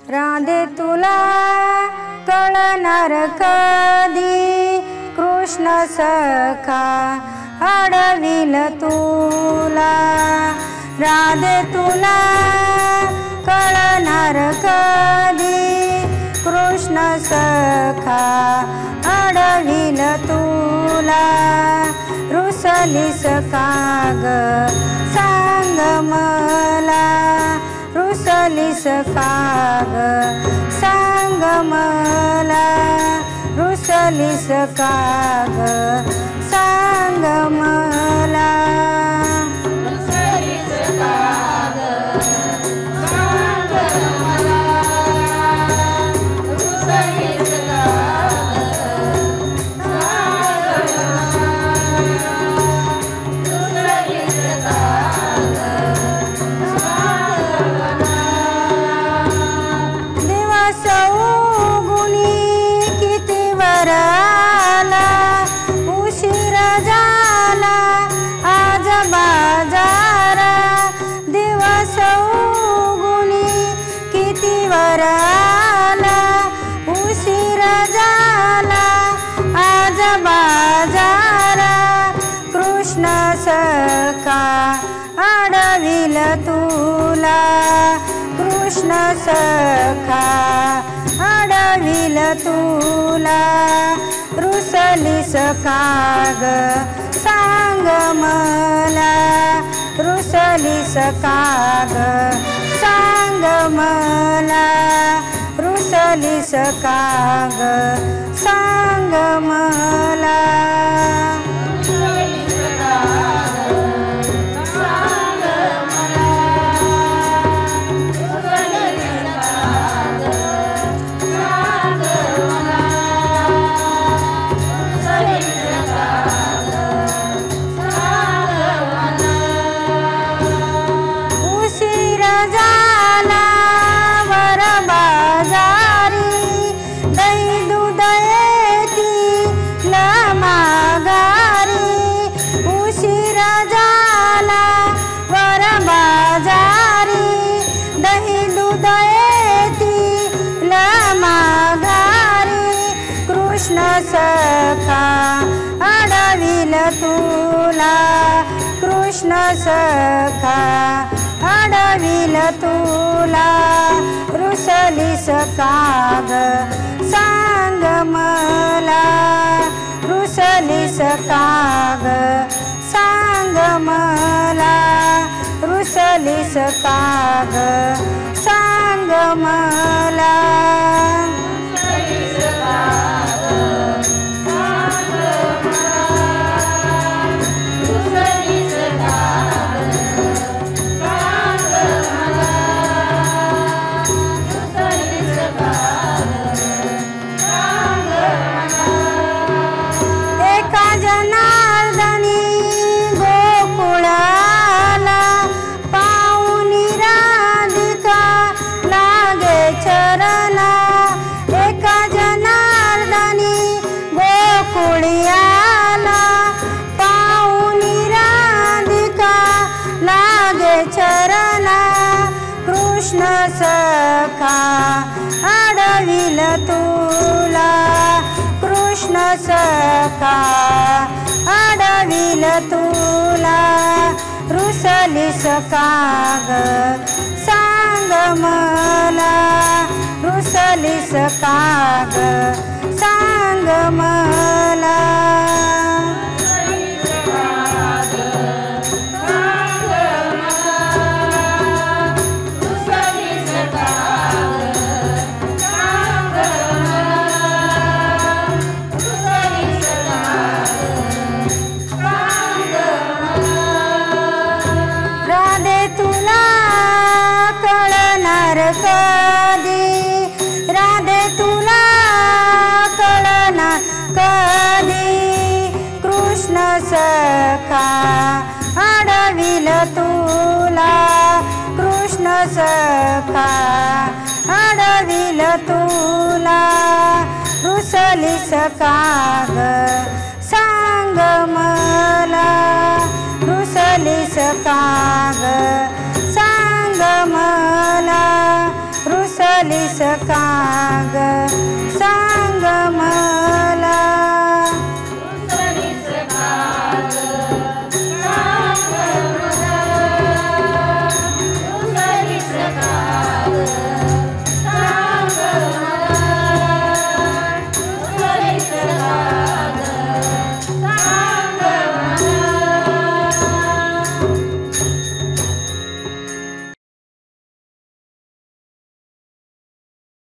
राधे तुला कळणार कधी कृष्ण सखा अडविल तुला। राधे तुला कळणार कधी कृष्ण सखा अडविल तुला। रुसलीस का ग सांग मला, रुसलीस का ग सांग मला, रुसलीस का ग सांग मला। अडविल तुला कृष्ण सखा अडविल तुला। रुसलीस का ग सांग मला, रुसलीस का ग सांग मला, रुसलीस का ग सांग मला। कृष्ण सखा अडविल तुला, कृष्ण सखा अडविल तुला। रुसलीस का ग सांग मला, रुसलीस का ग सांग मला, रुसलीस का ग सांग मला। कृष्ण सखा अडविल तुला, कृष्ण सखा अडविल तुला। रुसलीस का ग सांग मला, रुसलीस का ग सांग मला। कधी राधे तुला कळणार कधी कृष्ण सखा अडविल तुला, कृष्ण सखा अडविल तुला। रुसलीस का ग सांग मला, रुसलीस का ग सांग मला, रुसलीस केली सकाळ